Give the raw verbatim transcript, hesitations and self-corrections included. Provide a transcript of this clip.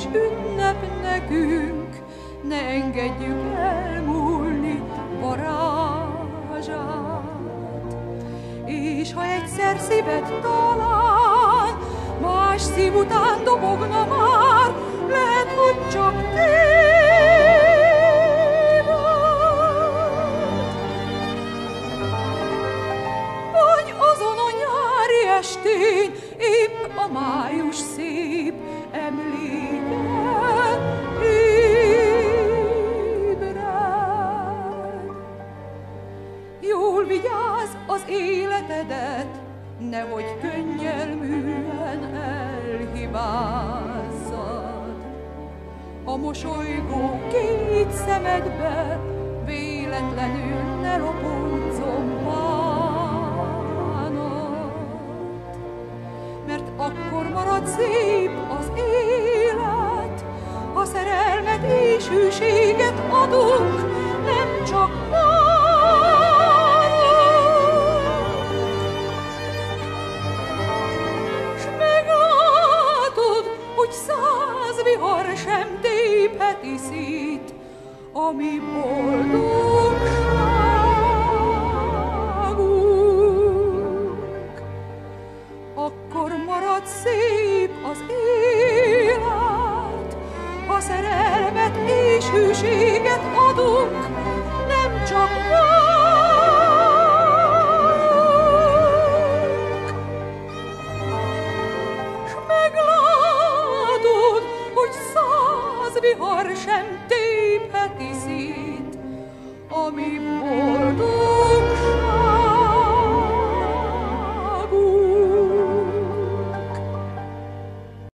ünnep nekünk, ne engedjük elmúlni varázsát. És ha egyszer szíved talán más szív után dobogna már, lehet, hogy csak téved. Vagy azon a nyári estén épp a május szép emléken ébred. Jól vigyázz az életedet, nehogy könnyelműen elhibázzad. A mosolygó két szemedbe véletlenül ne lopódzom bánat, mert akkor marad szép az élet, ha szerelmet és hűséget adunk, nem csak száz vihar sem tépheti szét a mi boldogságunk. Akkor marad szép az élet, ha szerelmet és hűséget adunk, nem csak vihar sem tépheti szét a mi